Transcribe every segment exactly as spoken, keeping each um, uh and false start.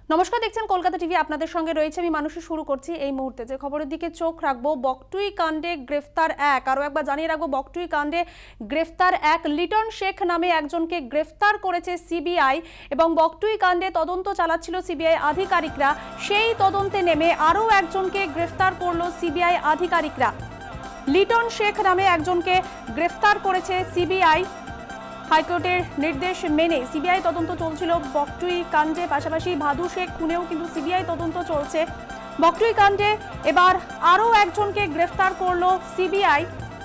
নমস্কার, দেখছেন কলকাতা টিভি। আপনাদের সঙ্গে রয়েছে আমি মানুষে। শুরু করছি এই মুহূর্তে যে খবরের দিকে চোখ রাখবো। বকটুই কাণ্ডে গ্রেফতার এক, আরও একবার জানিয়ে রাখবো, বকটুই কাণ্ডে গ্রেফতার এক লিটন শেখ নামে একজনকে গ্রেফতার করেছে সিবিআই এবং বকটুই কাণ্ডে তদন্ত চালাচ্ছিল সিবিআই আধিকারিকরা। সেই তদন্তে নেমে আরও একজনকে গ্রেফতার করলো সিবিআই আধিকারিকরা। লিটন শেখ নামে একজনকে গ্রেফতার করেছে সিবিআই। হাইকোর্টের নির্দেশ মেনে সিবিআই তদন্ত চলছিল বকটুই কাণ্ডে, পাশাপাশি ভাদু শেখ খুনেও কিন্তু সিবিআই তদন্ত চলছে। বকটুই কাণ্ডে এবার আরও একজনকে গ্রেফতার করলো সিবিআই।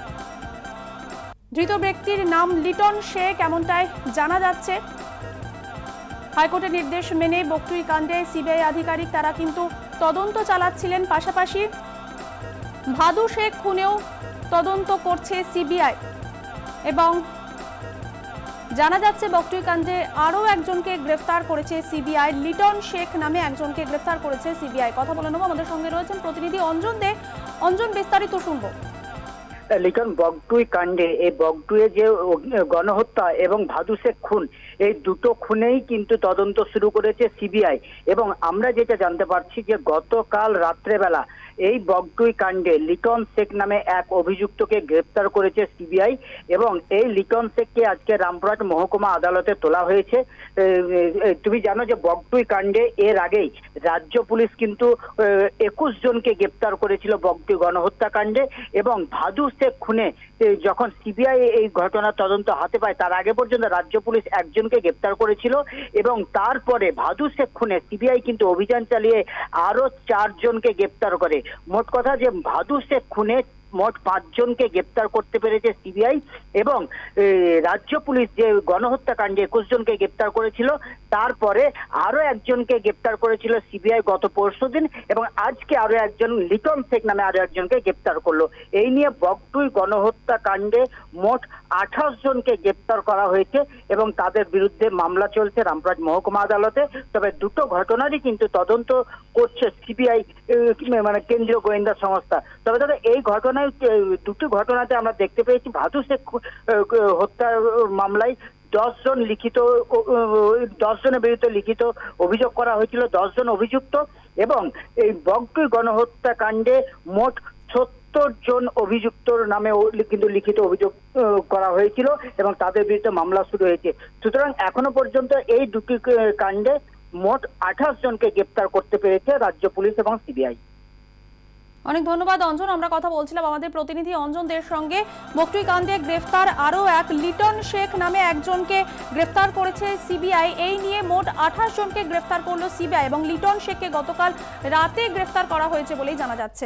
ধৃত ব্যক্তির নাম লিটন শেখ এমনটাই জানা যাচ্ছে। হাইকোর্টের নির্দেশ মেনে বকটুই কাণ্ডে সিবিআই আধিকারিক তারা কিন্তু তদন্ত চালাচ্ছিলেন, পাশাপাশি ভাদু শেখ খুনেও তদন্ত করছে সিবিআই এবং জানা যাচ্ছে বকটুই কাণ্ডে আরও একজনকে গ্রেফতার করেছে সিবিআই। লিটন শেখ নামে একজনকে গ্রেফতার করেছে সিবিআই। কথা বলে নেব, আমাদের সঙ্গে রয়েছেন প্রতিনিধি অঞ্জন দে। অঞ্জন, বিস্তারিত শুনবো। লিটন বকটুই কাণ্ডে এই বকটুয়ে যে গণহত্যা এবং ভাদু শেখ খুন, এই দুটো খুনেই কিন্তু তদন্ত শুরু করেছে সিবিআই। এবং আমরা যেটা জানতে পারছি যে গতকাল রাত্রেবেলা এই বকটুই কাণ্ডে লিটন শেখ নামে এক অভিযুক্তকে গ্রেপ্তার করেছে সিবিআই এবং এই লিটন শেখকে আজকে রামপুরহাট মহকুমা আদালতে তোলা হয়েছে। তুমি জানো যে বকটুই কাণ্ডে এর আগেই রাজ্য পুলিশ কিন্তু একুশ জনকে গ্রেপ্তার করেছিল বকটুই গণহত্যা কাণ্ডে এবং ভাদু শেখ খুনে যখন সিবিআই এই ঘটনার তদন্ত হাতে পায় তার আগে পর্যন্ত রাজ্য পুলিশ একজনকে গ্রেপ্তার করেছিল এবং তারপরে ভাদু শেখ খুনে সিবিআই কিন্তু অভিযান চালিয়ে আরো চারজনকে গ্রেপ্তার করে। মোট কথা যে ভাদু শেখ খুনে মোট পাঁচজনকে গ্রেপ্তার করতে পেরেছে সিবিআই এবং রাজ্য পুলিশ যে গণহত্যা কাণ্ডে একুশ জনকে গ্রেপ্তার করেছিল তারপরে আরো একজনকে গ্রেপ্তার করেছিল সিবিআই গত পরশু দিন এবং আজকে আরো একজন লিটন শেখ নামে আরো একজনকে গ্রেপ্তার করলো। এই নিয়ে বকটুই গণহত্যা কাণ্ডে মোট আঠাশ জনকে গ্রেপ্তার করা হয়েছে এবং তাদের বিরুদ্ধে মামলা চলছে রামপুরহাট মহকুমা আদালতে। তবে দুটো ঘটনারই কিন্তু তদন্ত করছে সিবিআই, মানে কেন্দ্রীয় গোয়েন্দা সংস্থা। তবে তবে এই ঘটনায় দুটি ঘটনাতে আমরা দেখতে পেয়েছি ভাদু শেখ হত্যা মামলায় দশ জন লিখিত দশ জনের বিরুদ্ধে লিখিত অভিযোগ করা হয়েছিল, দশ জন অভিযুক্ত এবং এই বকটুই গণহত্যা কাণ্ডে মোট সত্তর জন অভিযুক্তর নামে কিন্তু লিখিত অভিযোগ করা হয়েছিল এবং তাদের বিরুদ্ধে মামলা শুরু হয়েছে। সুতরাং এখনো পর্যন্ত এই দুটি কাণ্ডে মোট আঠাশ জনকে গ্রেপ্তার করতে পেরেছে রাজ্য পুলিশ এবং সিবিআই। অনেক ধন্যবাদ অঞ্জন। আমরা কথা বলছিলাম আমাদের প্রতিনিধি অঞ্জন দের সঙ্গে। বকটুই কাণ্ডে গ্রেফতার আরও এক লিটন শেখ নামে একজনকে গ্রেফতার করেছে সিবিআই। এই নিয়ে মোট আঠাশ জনকে গ্রেফতার করলো সিবিআই এবং লিটন শেখকে গতকাল রাতে গ্রেফতার করা হয়েছে বলেই জানা যাচ্ছে।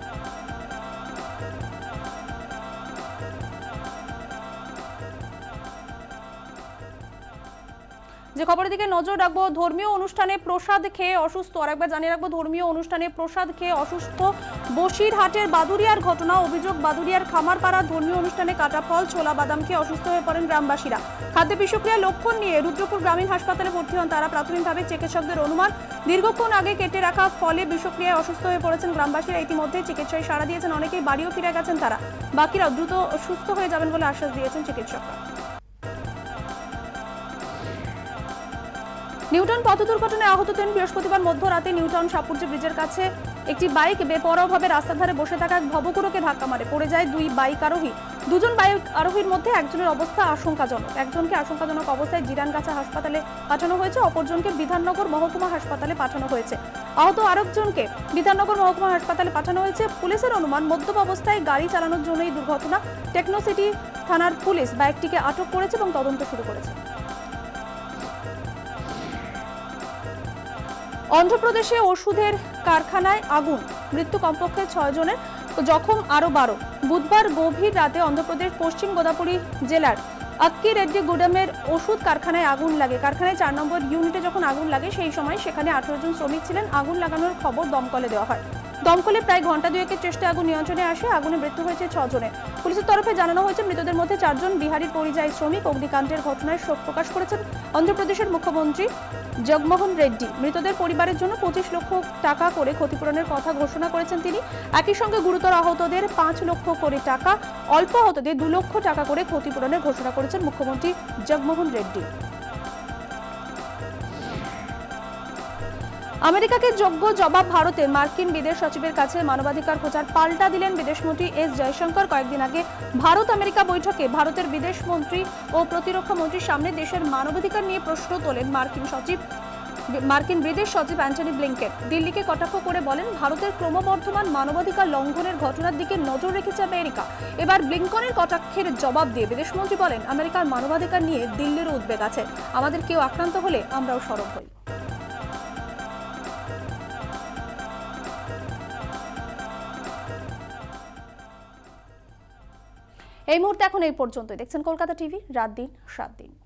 যে খবরের দিকে নজর রাখবো, ধর্মীয় অনুষ্ঠানে প্রসাদ খেয়ে অসুস্থ, আর একবার জানিয়ে রাখবো, ধর্মীয় অনুষ্ঠানে প্রসাদ খেয়ে অসুস্থ বসিরহাটের বাদুরিয়ার ঘটনা। অভিযোগ, বাদুরিয়ার খামারপাড়া ধর্মীয় অনুষ্ঠানে কাটা ফল ছোলা বাদাম খেয়ে অসুস্থ হয়ে পড়েন গ্রামবাসীরা। খাদ্য বিষক্রিয়ার লক্ষণ নিয়ে রুদ্রপুর গ্রামীণ হাসপাতালে ভর্তি হন তারা। প্রাথমিকভাবে চিকিৎসকদের অনুমান দীর্ঘক্ষণ আগে কেটে রাখা ফলে বিষক্রিয়ায় অসুস্থ হয়ে পড়েছেন গ্রামবাসীরা। ইতিমধ্যে চিকিৎসায় সাড়া দিয়েছেন অনেকেই, বাড়িও ফিরে গেছেন তারা। বাকিরা দ্রুত সুস্থ হয়ে যাবেন বলে আশ্বাস দিয়েছেন চিকিৎসকরা। নিউটাউন পথ দুর্ঘটনায় আহত হন বৃহস্পতিবার মধ্যরাতে নিউটাউন সাপুরজি ব্রিজের কাছে একটি বাইক বেপরোয়াভাবে রাস্তার ধারে বসে থাকা এক ভবকুরকে ধাক্কা মারে। পড়ে যায় দুই বাইক আরোহী। দুজন বাইক আরোহীর মধ্যে একজনের অবস্থা আশঙ্কাজনক। একজনকে আশঙ্কাজনক অবস্থায় জিরানগাছা হাসপাতালে পাঠানো হয়েছে, অপরজনকে বিধাননগর মহকুমা হাসপাতালে পাঠানো হয়েছে। আহত আরেকজনকে বিধাননগর মহকুমা হাসপাতালে পাঠানো হয়েছে। পুলিশের অনুমান মদ্যপ অবস্থায় গাড়ি চালানোর জন্য এই দুর্ঘটনা। টেকনোসিটি থানার পুলিশ বাইকটিকে আটক করেছে এবং তদন্ত শুরু করেছে। অন্ধ্রপ্রদেশে ওষুধের কারখানায় আগুন, মৃত্যু কমপক্ষে ছয় জনের, জখম আরো বারো। বুধবার গভীর রাতে অন্ধ্রপ্রদেশ পশ্চিম গোদাবরী জেলার আক্কি রেড্ডি গুডামের ওষুধ কারখানায় আগুন লাগে। কারখানায় চার নম্বর ইউনিটে যখন আগুন লাগে সেই সময় সেখানে আঠারো জন শ্রমিক ছিলেন। আগুন লাগানোর খবর দমকলে দেওয়া হয়। দমকলে প্রায় ঘন্টা দুয়েকের চেষ্টায় আগুন নিয়ন্ত্রণে আসে। আগুনে মৃত্যু হয়েছে ছ জনের। পুলিশের তরফে জানানো হয়েছে মৃতদের মধ্যে চারজন বিহারের পরিযায়ী শ্রমিক। অগ্নিকাণ্ডের ঘটনায় শোক প্রকাশ করেছেন অন্ধ্রপ্রদেশের মুখ্যমন্ত্রী জগমোহন রেড্ডি। মৃতদের পরিবারের জন্য পঁচিশ লক্ষ টাকা করে ক্ষতিপূরণের কথা ঘোষণা করেছেন তিনি। একই সঙ্গে গুরুতর আহতদের পাঁচ লক্ষ করে টাকা, অল্প আহতদের দু লক্ষ টাকা করে ক্ষতিপূরণের ঘোষণা করেছেন মুখ্যমন্ত্রী জগমোহন রেড্ডি। আমেরিকাকে যোগ্য জবাব ভারতের, মার্কিন বিদেশ সচিবের কাছে মানবাধিকার খোঁজার পাল্টা দিলেন বিদেশমন্ত্রী এস জয়শঙ্কর। কয়েকদিন আগে ভারত আমেরিকা বৈঠকে ভারতের বিদেশ মন্ত্রী ও প্রতিরক্ষা মন্ত্রীর সামনে দেশের মানবাধিকার নিয়ে প্রশ্ন তোলেন মার্কিন সচিব মার্কিন বিদেশ সচিব অ্যান্টনি ব্লিংকেন। দিল্লিকে কটাক্ষ করে বলেন, ভারতের ক্রমবর্ধমান মানবাধিকার লঙ্ঘনের ঘটনার দিকে নজর রেখেছে আমেরিকা। এবার ব্লিংকনের কটাক্ষের জবাব দিয়ে বিদেশমন্ত্রী বলেন, আমেরিকার মানবাধিকার নিয়ে দিল্লিরও উদ্বেগ আছে। আমাদের কেউ আক্রান্ত হলে আমরাও সরব হই। এই মুহূর্তে এখন এই পর্যন্তই। দেখছেন কলকাতা টিভি, রাত দিন সাত দিন।